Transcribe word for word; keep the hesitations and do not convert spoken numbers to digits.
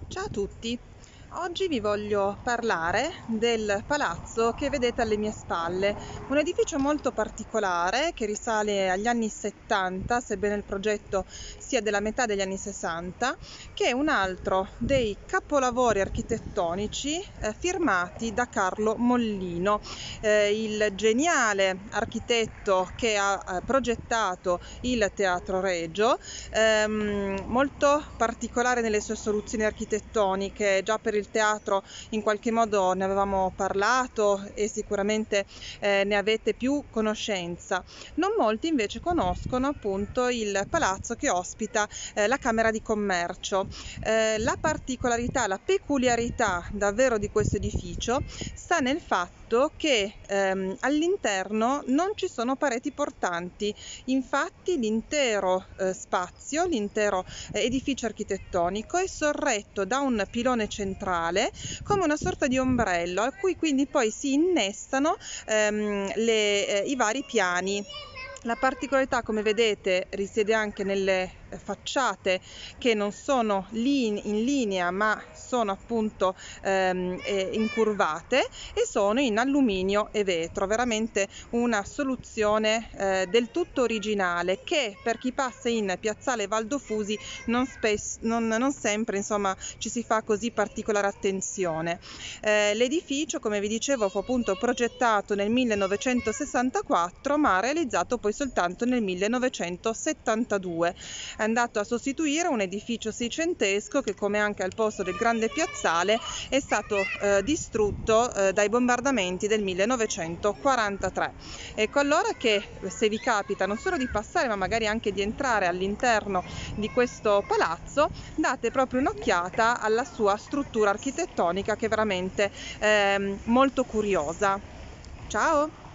Ciao a tutti, oggi vi voglio parlare del palazzo che vedete alle mie spalle, un edificio molto particolare che risale agli anni settanta, sebbene il progetto sia della metà degli anni sessanta, che è un altro dei capolavori architettonici eh, firmati da Carlo Mollino, eh, il geniale architetto che ha eh, progettato il Teatro Regio, ehm, molto particolare nelle sue soluzioni architettoniche. Già per il teatro in qualche modo ne avevamo parlato e sicuramente eh, ne avete più conoscenza. Non molti invece conoscono appunto il palazzo che ospita eh, la Camera di Commercio. Eh, la particolarità, la peculiarità davvero di questo edificio sta nel fatto che ehm, all'interno non ci sono pareti portanti. Infatti l'intero eh, spazio, l'intero eh, edificio architettonico è sorretto da un pilone centrale come una sorta di ombrello a cui quindi poi si innestano ehm, le, eh, i vari piani. La particolarità, come vedete, risiede anche nelle facciate che non sono in linea ma sono appunto ehm, incurvate e sono in alluminio e vetro, veramente una soluzione eh, del tutto originale che per chi passa in piazzale Valdofusi non, non, non sempre insomma ci si fa così particolare attenzione. Eh, l'edificio, come vi dicevo, fu appunto progettato nel millenovecentosessantaquattro ma realizzato poi soltanto nel millenovecentosettantadue. È andato a sostituire un edificio seicentesco che, come anche al posto del grande piazzale, è stato eh, distrutto eh, dai bombardamenti del millenovecentoquarantatré. Ecco allora che, se vi capita non solo di passare ma magari anche di entrare all'interno di questo palazzo, date proprio un'occhiata alla sua struttura architettonica che è veramente eh, molto curiosa. Ciao!